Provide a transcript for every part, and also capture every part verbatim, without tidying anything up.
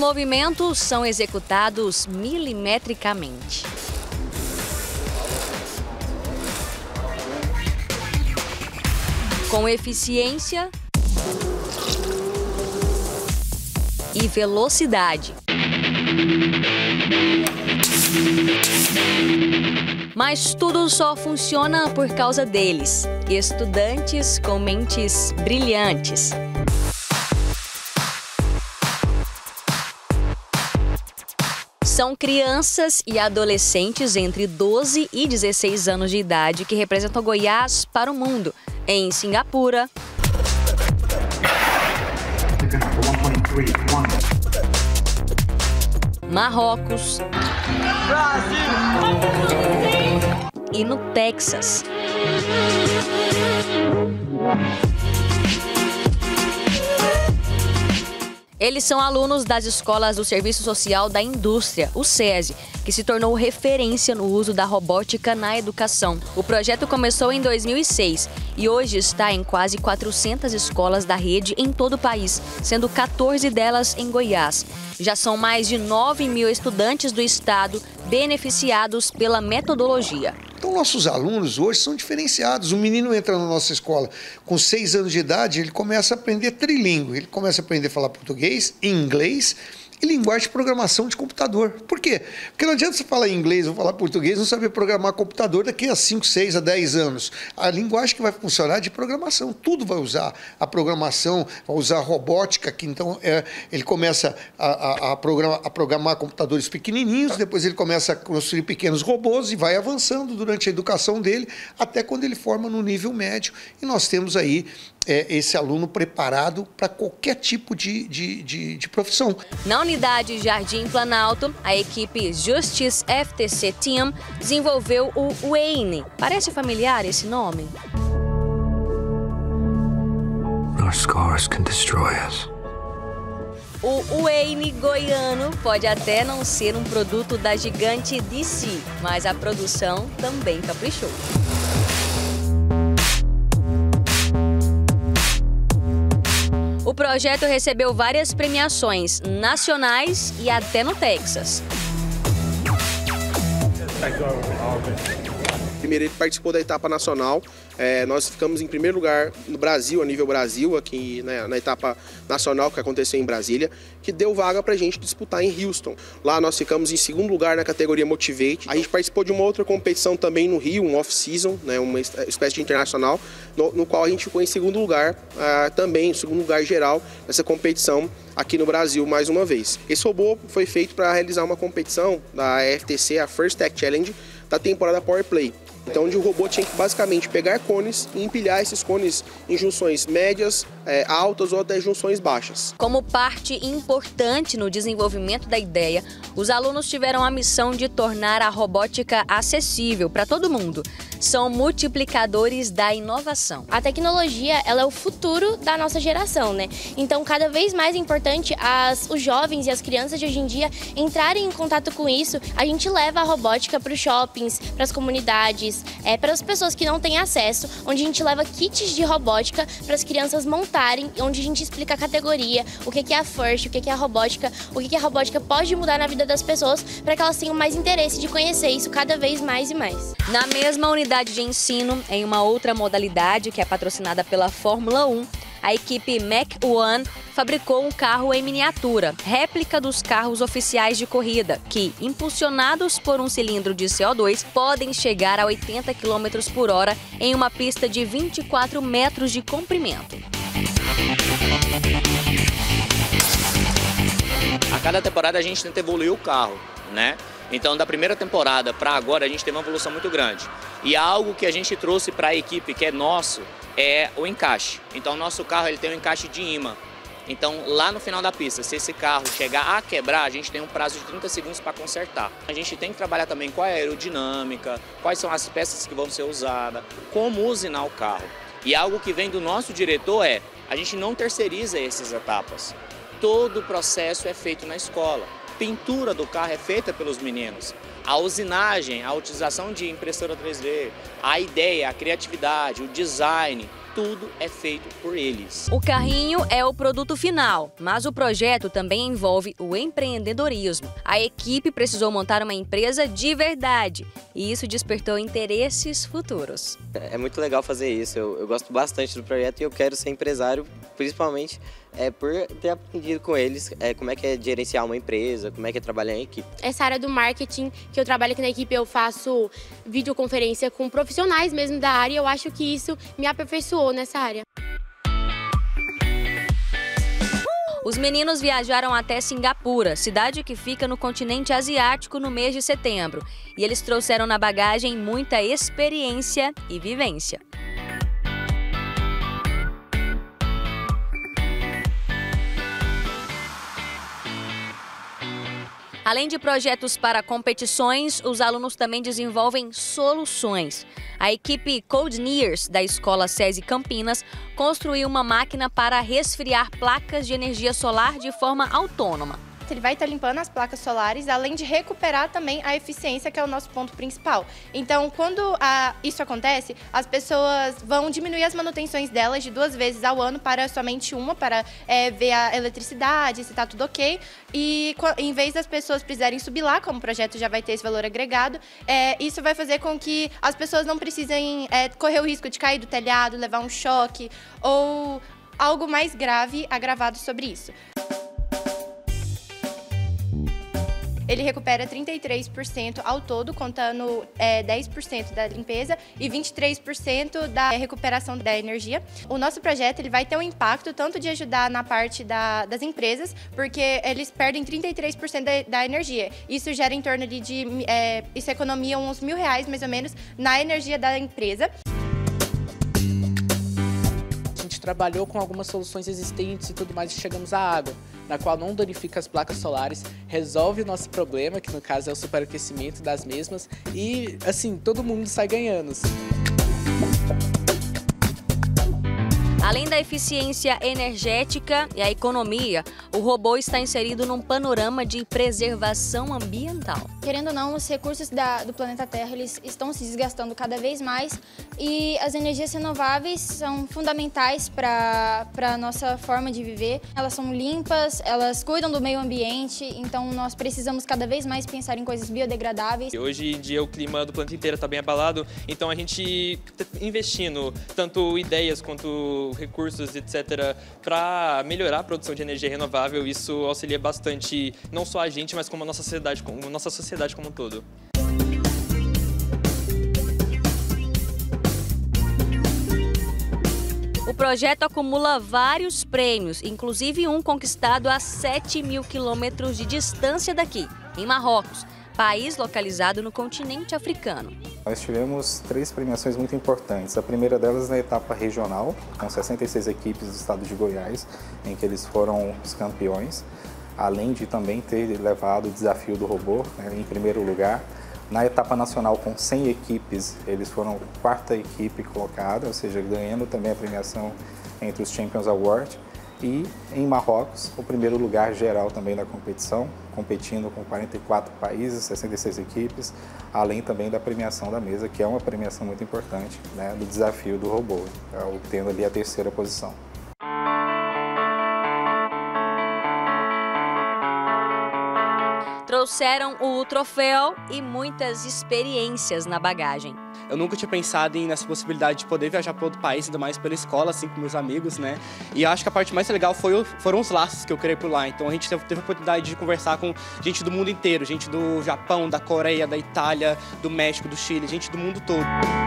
movimentos são executados milimetricamente. Com eficiência e velocidade. Mas tudo só funciona por causa deles, estudantes com mentes brilhantes. São crianças e adolescentes entre doze e dezesseis anos de idade que representam Goiás para o mundo, em Singapura, Marrocos e no Texas. Eles são alunos das escolas do Serviço Social da Indústria, o SESI, que se tornou referência no uso da robótica na educação. O projeto começou em dois mil e seis e hoje está em quase quatrocentas escolas da rede em todo o país, sendo quatorze delas em Goiás. Já são mais de nove mil estudantes do estado beneficiados pela metodologia. Então, nossos alunos hoje são diferenciados. O menino entra na nossa escola com seis anos de idade, ele começa a aprender trilíngue, ele começa a aprender a falar português, inglês e linguagem de programação de computador. Por quê? Porque não adianta você falar inglês ou falar português e não saber programar computador daqui a cinco, seis, a dez anos. A linguagem que vai funcionar é de programação, tudo vai usar a programação, vai usar a robótica, que então é, ele começa a, a, a, programar, a programar computadores pequenininhos, depois ele começa a construir pequenos robôs e vai avançando durante a educação dele, até quando ele forma no nível médio. E nós temos aí É, esse aluno preparado para qualquer tipo de, de, de, de profissão. Na unidade Jardim Planalto, a equipe Justice F T C Team desenvolveu o Wayne. Parece familiar esse nome? Our scars can destroy us. O Wayne goiano pode até não ser um produto da gigante D C, mas a produção também caprichou. O projeto recebeu várias premiações nacionais e até no Texas. Primeiro ele participou da etapa nacional, é, nós ficamos em primeiro lugar no Brasil, a nível Brasil, aqui né, na etapa nacional que aconteceu em Brasília, que deu vaga pra gente disputar em Houston. Lá nós ficamos em segundo lugar na categoria Motivate. A gente participou de uma outra competição também no Rio, um off-season, né, uma espécie de internacional, no, no qual a gente ficou em segundo lugar, uh, também, em segundo lugar geral, nessa competição aqui no Brasil mais uma vez. Esse robô foi feito para realizar uma competição da F T C, a First Tech Challenge, da temporada Power Play. Então, onde o robô tinha que basicamente pegar cones e empilhar esses cones em junções médias, é, altas ou até junções baixas. Como parte importante no desenvolvimento da ideia, os alunos tiveram a missão de tornar a robótica acessível para todo mundo. São multiplicadores da inovação. A tecnologia, ela é o futuro da nossa geração, né? Então, cada vez mais é importante as, os jovens e as crianças de hoje em dia entrarem em contato com isso. A gente leva a robótica para os shoppings, para as comunidades, é, para as pessoas que não têm acesso, onde a gente leva kits de robótica para as crianças montarem, onde a gente explica a categoria, o que é a FIRST, o que é a robótica, o que a robótica pode mudar na vida das pessoas, para que elas tenham mais interesse de conhecer isso cada vez mais e mais. Na mesma unidade de ensino, em uma outra modalidade que é patrocinada pela Fórmula um, a equipe Mach um fabricou um carro em miniatura, réplica dos carros oficiais de corrida, que, impulsionados por um cilindro de C O dois, podem chegar a oitenta quilômetros por hora em uma pista de vinte e quatro metros de comprimento. A cada temporada a gente tenta evoluir o carro, né? Então, da primeira temporada para agora, a gente teve uma evolução muito grande. E algo que a gente trouxe para a equipe, que é nosso, é o encaixe. Então, o nosso carro ele tem um encaixe de imã. Então, lá no final da pista, se esse carro chegar a quebrar, a gente tem um prazo de trinta segundos para consertar. A gente tem que trabalhar também com a aerodinâmica, quais são as peças que vão ser usadas, como usinar o carro. E algo que vem do nosso diretor é, a gente não terceiriza essas etapas. Todo o processo é feito na escola. pintura do carro é feita pelos meninos. A usinagem, a utilização de impressora três D, a ideia, a criatividade, o design, tudo é feito por eles. O carrinho é o produto final, mas o projeto também envolve o empreendedorismo. A equipe precisou montar uma empresa de verdade e isso despertou interesses futuros. É muito legal fazer isso, eu, eu gosto bastante do projeto e eu quero ser empresário, principalmente é, por ter aprendido com eles é, como é que é gerenciar uma empresa, como é que é trabalhar em equipe. Essa área do marketing, que eu trabalho aqui na equipe, eu faço videoconferência com profissionais mesmo da área e eu acho que isso me aperfeiçoou nessa área. Os meninos viajaram até Singapura, cidade que fica no continente asiático, no mês de setembro. E eles trouxeram na bagagem muita experiência e vivência. Além de projetos para competições, os alunos também desenvolvem soluções. A equipe Codeneers da Escola SESI Campinas construiu uma máquina para resfriar placas de energia solar de forma autônoma. Ele vai estar limpando as placas solares, além de recuperar também a eficiência, que é o nosso ponto principal. Então, quando a, isso acontece, as pessoas vão diminuir as manutenções delas de duas vezes ao ano para somente uma, para é, ver a eletricidade, se está tudo ok. E em vez das pessoas precisarem subir lá, como o projeto já vai ter esse valor agregado, é, isso vai fazer com que as pessoas não precisem é, correr o risco de cair do telhado, levar um choque ou algo mais grave agravado sobre isso. Ele recupera trinta e três por cento ao todo, contando é, dez por cento da limpeza e vinte e três por cento da recuperação da energia. O nosso projeto ele vai ter um impacto tanto de ajudar na parte da, das empresas, porque eles perdem trinta e três por cento da, da energia. Isso gera em torno ali de, é, isso economia uns mil reais mais ou menos na energia da empresa. A gente trabalhou com algumas soluções existentes e tudo mais e chegamos à água, na qual não danifica as placas solares, resolve o nosso problema, que no caso é o superaquecimento das mesmas, e assim, todo mundo sai ganhando. Além da eficiência energética e a economia, o robô está inserido num panorama de preservação ambiental. Querendo ou não, os recursos da, do planeta Terra eles estão se desgastando cada vez mais e as energias renováveis são fundamentais para a nossa forma de viver. Elas são limpas, elas cuidam do meio ambiente, então nós precisamos cada vez mais pensar em coisas biodegradáveis. Hoje em dia o clima do planeta inteiro está bem abalado, então a gente investindo tanto ideias quanto recursos, etcétera, para melhorar a produção de energia renovável, isso auxilia bastante não só a gente, mas como a nossa sociedade, como a nossa sociedade como um todo. O projeto acumula vários prêmios, inclusive um conquistado a sete mil quilômetros de distância daqui, em Marrocos, país localizado no continente africano. Nós tivemos três premiações muito importantes. A primeira delas na etapa regional, com sessenta e seis equipes do estado de Goiás, em que eles foram os campeões, além de também ter levado o desafio do robô, né, em primeiro lugar. Na etapa nacional, com cem equipes, eles foram a quarta equipe colocada, ou seja, ganhando também a premiação entre os Champions Award. E em Marrocos, o primeiro lugar geral também da competição, competindo com quarenta e quatro países, sessenta e seis equipes, além também da premiação da mesa, que é uma premiação muito importante, né, do desafio do robô, obtendo ali a terceira posição. Trouxeram o troféu e muitas experiências na bagagem. Eu nunca tinha pensado em, nessa possibilidade de poder viajar para outro país, ainda mais pela escola, assim, com meus amigos, né? E acho que a parte mais legal foi, foram os laços que eu criei por lá. Então a gente teve, teve a oportunidade de conversar com gente do mundo inteiro, gente do Japão, da Coreia, da Itália, do México, do Chile, gente do mundo todo.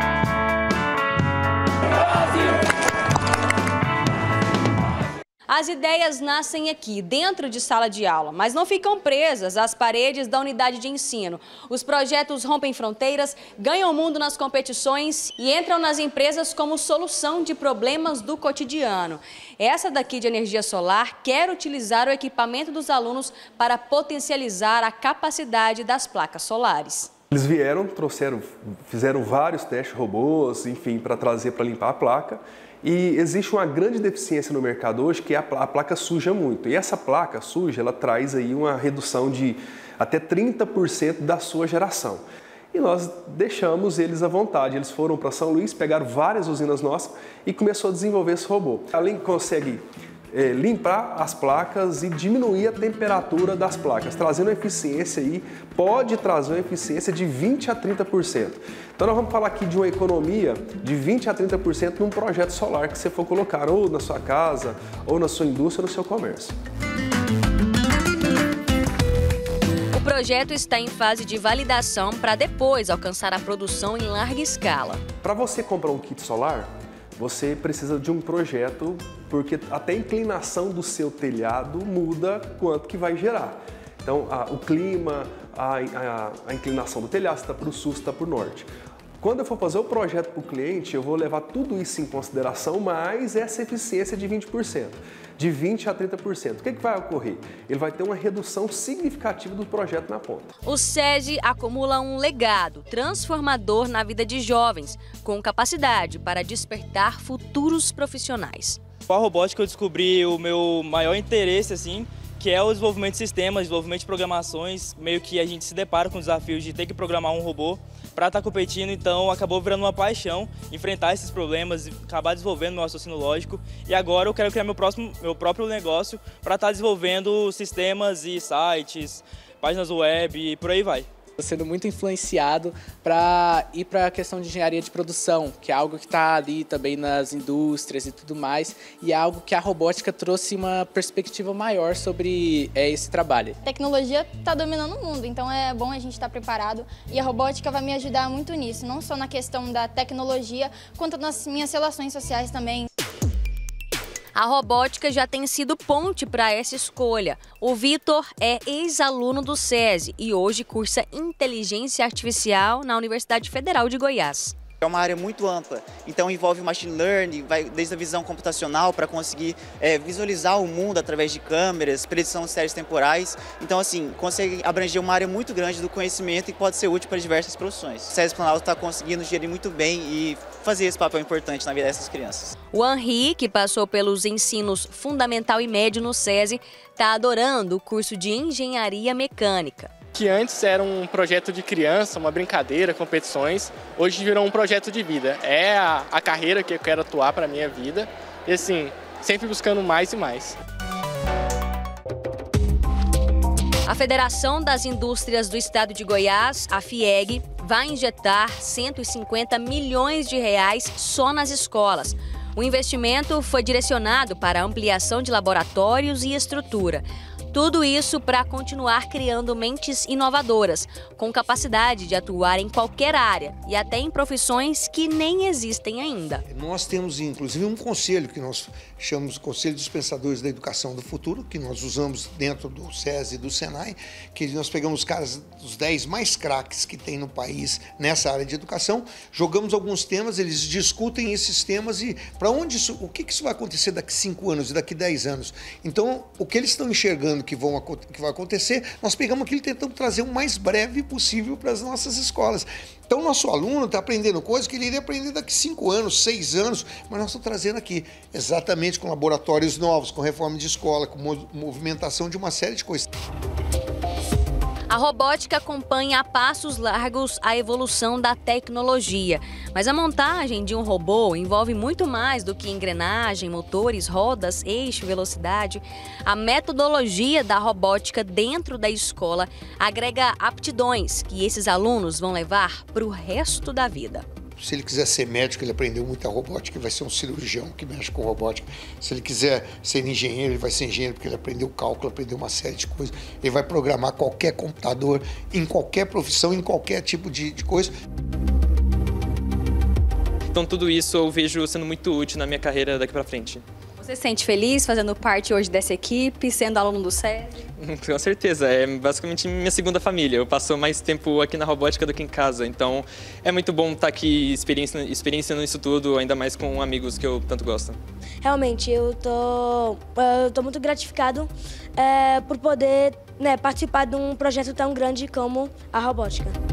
As ideias nascem aqui, dentro de sala de aula, mas não ficam presas às paredes da unidade de ensino. Os projetos rompem fronteiras, ganham o mundo nas competições e entram nas empresas como solução de problemas do cotidiano. Essa daqui de energia solar quer utilizar o equipamento dos alunos para potencializar a capacidade das placas solares. Eles vieram, trouxeram, fizeram vários testes robôs, enfim, para trazer para limpar a placa. E existe uma grande deficiência no mercado hoje, que é a placa suja muito. E essa placa suja, ela traz aí uma redução de até trinta por cento da sua geração. E nós deixamos eles à vontade. Eles foram para São Luís, pegaram várias usinas nossas e começou a desenvolver esse robô. Além que consegue é, limpar as placas e diminuir a temperatura das placas, trazendo uma eficiência aí, pode trazer uma eficiência de vinte a trinta por cento. Então nós vamos falar aqui de uma economia de vinte a trinta por cento num projeto solar que você for colocar ou na sua casa, ou na sua indústria, ou no seu comércio. O projeto está em fase de validação para depois alcançar a produção em larga escala. Para você comprar um kit solar, você precisa de um projeto, porque até a inclinação do seu telhado muda quanto que vai gerar. Então, a, o clima, a, a, a inclinação do telhado, se está para o sul, se está para o norte. Quando eu for fazer o projeto para o cliente, eu vou levar tudo isso em consideração, mais essa eficiência de vinte por cento, de vinte a trinta por cento. O que, que vai ocorrer? Ele vai ter uma redução significativa do projeto na ponta. O SESI acumula um legado transformador na vida de jovens, com capacidade para despertar futuros profissionais. Com a robótica eu descobri o meu maior interesse, assim, que é o desenvolvimento de sistemas, desenvolvimento de programações. Meio que a gente se depara com o desafio de ter que programar um robô para estar competindo, então acabou virando uma paixão enfrentar esses problemas e acabar desenvolvendo meu raciocínio lógico. E agora eu quero criar meu, próximo, meu próprio negócio para estar desenvolvendo sistemas e sites, páginas web e por aí vai. Estou sendo muito influenciado para ir para a questão de engenharia de produção, que é algo que está ali também nas indústrias e tudo mais, e é algo que a robótica trouxe uma perspectiva maior sobre é, esse trabalho. A tecnologia está dominando o mundo, então é bom a gente estar preparado, e a robótica vai me ajudar muito nisso, não só na questão da tecnologia, quanto nas minhas relações sociais também. A robótica já tem sido ponte para essa escolha. O Vitor é ex-aluno do SESI e hoje cursa Inteligência Artificial na Universidade Federal de Goiás. É uma área muito ampla, então envolve machine learning, vai desde a visão computacional para conseguir é, visualizar o mundo através de câmeras, predição de séries temporais. Então, assim, consegue abranger uma área muito grande do conhecimento e pode ser útil para diversas profissões. O SESI Planalto está conseguindo gerir muito bem e fazer esse papel importante na vida dessas crianças. O Henri, que passou pelos ensinos fundamental e médio no SESI, está adorando o curso de Engenharia Mecânica. Que antes era um projeto de criança, uma brincadeira, competições, hoje virou um projeto de vida. É a, a carreira que eu quero atuar para a minha vida e, assim, sempre buscando mais e mais. A Federação das Indústrias do Estado de Goiás, a FIEG, vai injetar cento e cinquenta milhões de reais só nas escolas. O investimento foi direcionado para a ampliação de laboratórios e estrutura. Tudo isso para continuar criando mentes inovadoras, com capacidade de atuar em qualquer área e até em profissões que nem existem ainda. Nós temos, inclusive, um conselho que nós chamamos de Conselho dos Pensadores da Educação do Futuro, que nós usamos dentro do SESI e do Senai, que nós pegamos os caras, os dez mais craques que tem no país nessa área de educação, jogamos alguns temas, eles discutem esses temas e para onde isso, o que, que isso vai acontecer daqui cinco anos e daqui dez anos. Então, o que eles estão enxergando que, vão, que vai acontecer, nós pegamos aquilo e tentamos trazer o mais breve possível para as nossas escolas. Então, o nosso aluno está aprendendo coisas que ele iria aprender daqui cinco anos, seis anos, mas nós estamos trazendo aqui exatamente com laboratórios novos, com reforma de escola, com movimentação de uma série de coisas. A robótica acompanha a passos largos a evolução da tecnologia, mas a montagem de um robô envolve muito mais do que engrenagem, motores, rodas, eixo, velocidade. A metodologia da robótica dentro da escola agrega aptidões que esses alunos vão levar para o resto da vida. Se ele quiser ser médico, ele aprendeu muita robótica, ele vai ser um cirurgião que mexe com robótica. Se ele quiser ser engenheiro, ele vai ser engenheiro porque ele aprendeu cálculo, aprendeu uma série de coisas. Ele vai programar qualquer computador, em qualquer profissão, em qualquer tipo de, de coisa. Então tudo isso eu vejo sendo muito útil na minha carreira daqui para frente. Você se sente feliz fazendo parte hoje dessa equipe, sendo aluno do SESI? Com certeza, é basicamente minha segunda família. Eu passo mais tempo aqui na robótica do que em casa, então é muito bom estar aqui experienciando isso tudo, ainda mais com amigos que eu tanto gosto. Realmente, eu tô, eu tô muito gratificado é, por poder né, participar de um projeto tão grande como a robótica.